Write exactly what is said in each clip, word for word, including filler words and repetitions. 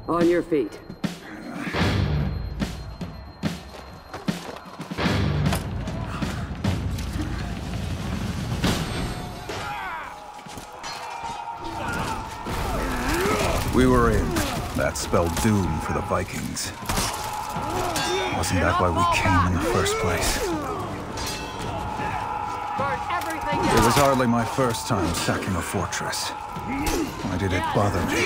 On your feet. We were in. That spelled doom for the Vikings. Wasn't that why we came in the first place? It was hardly my first time sacking a fortress. Why did it bother me?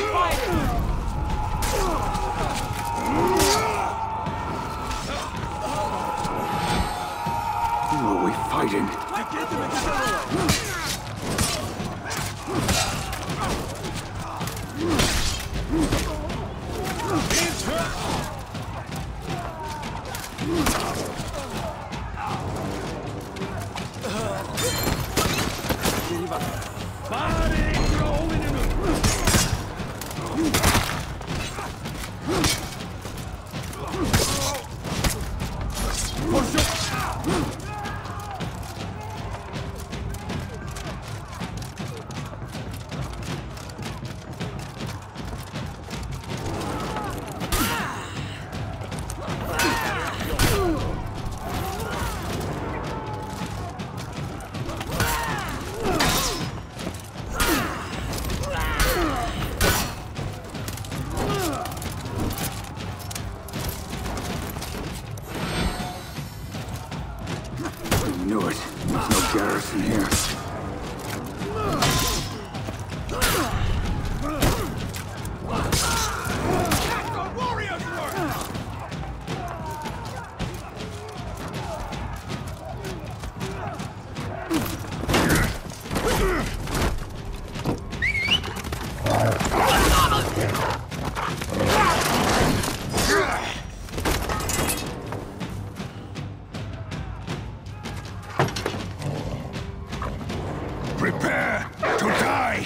Who are we fighting? I knew it. There's no garrison here. Prepare to die!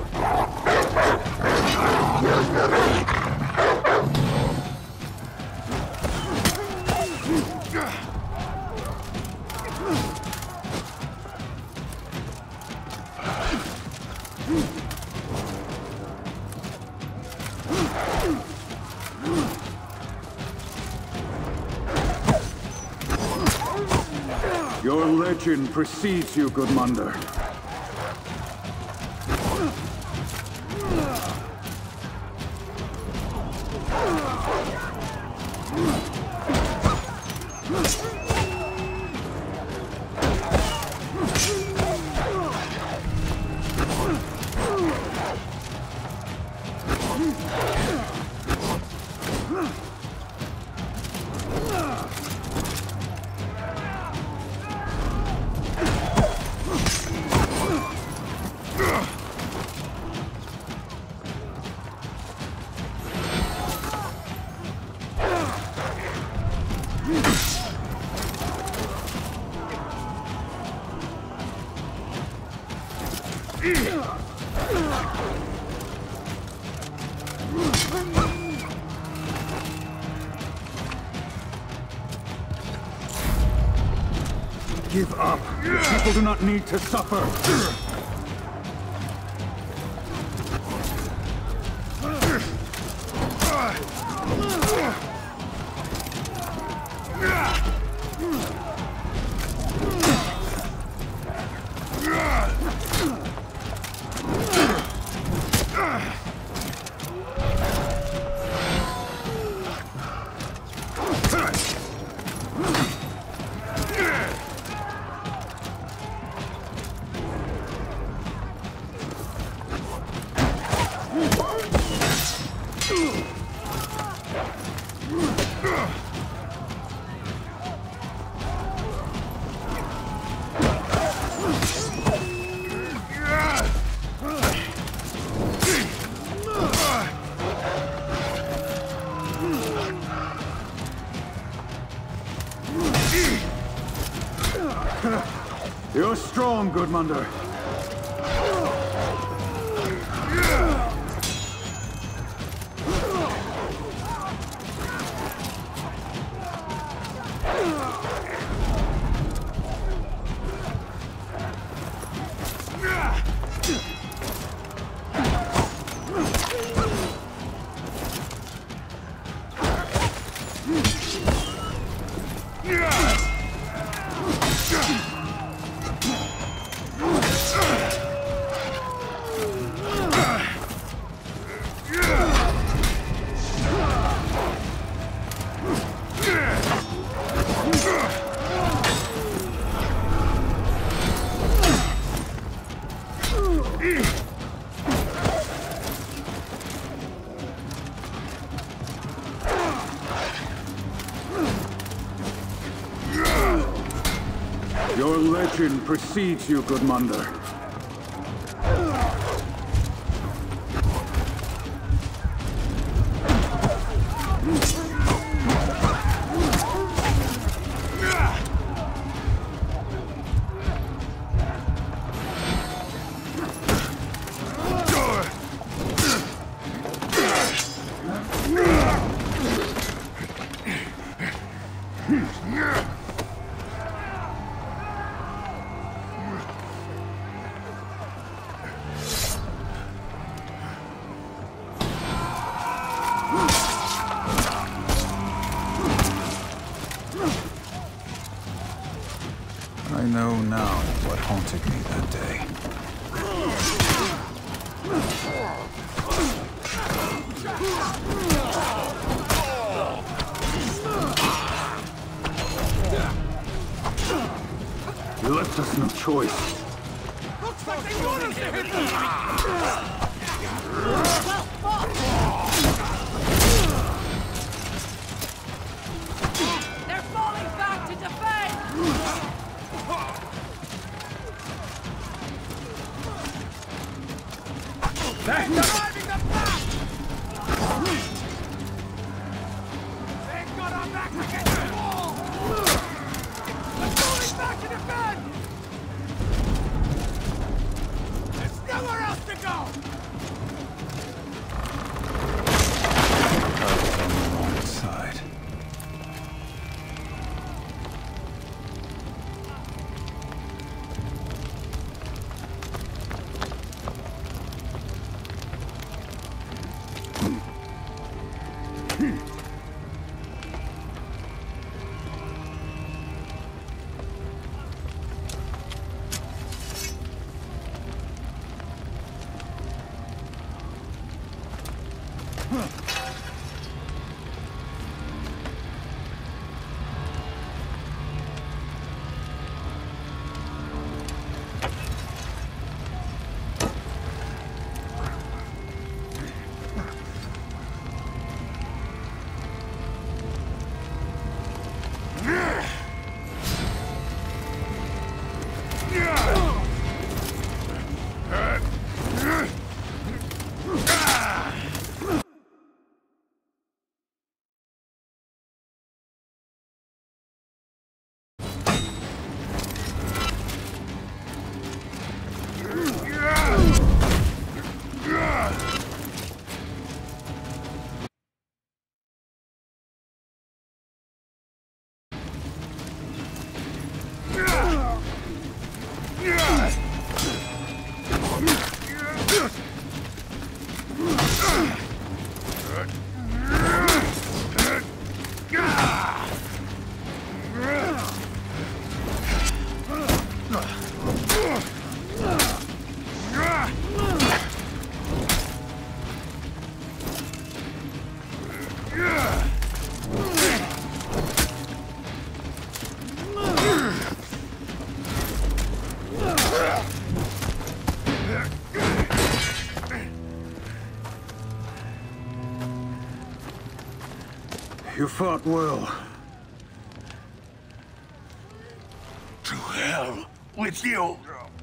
Your legend precedes you, Gudmundur. Give up. People do not need to suffer. You're strong, Gudmundur. Your legend precedes you, Gudmundur. I know now what haunted me that day. You left us no choice. Looks like they want us to hit them! They're falling back to defend! They're driving them back! They've got our backs against the wall! They're falling back to defend! There's nowhere else to go! I was on the wrong side. You fought well. To hell with you!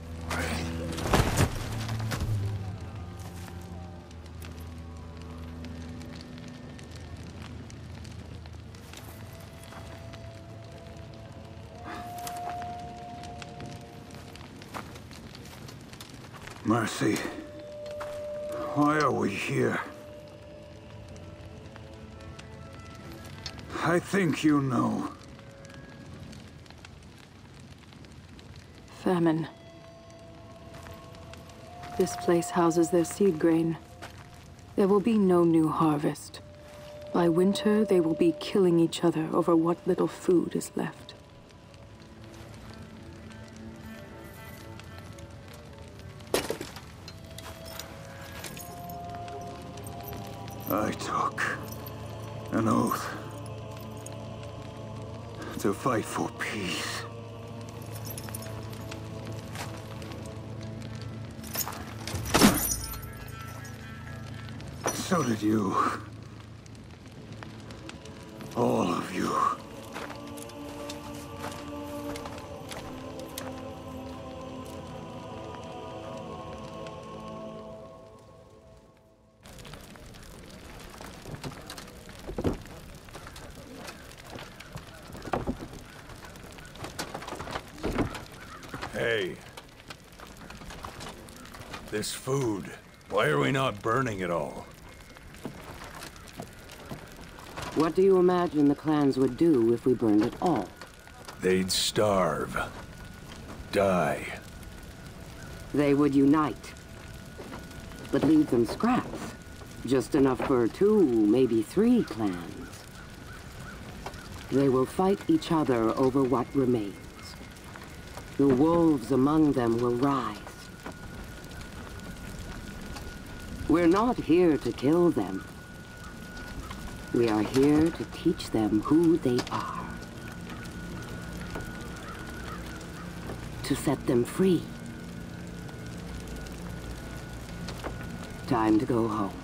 Mercy. Why are we here? I think you know. Famine. This place houses their seed grain. There will be no new harvest. By winter, they will be killing each other over what little food is left. I took an oath to fight for peace. So did you. All of you. Hey. This food. Why are we not burning it all? What do you imagine the clans would do if we burned it all? They'd starve. Die. They would unite. But leave them scraps. Just enough for two, maybe three clans. They will fight each other over what remains. The wolves among them will rise. We're not here to kill them. We are here to teach them who they are. To set them free. Time to go home.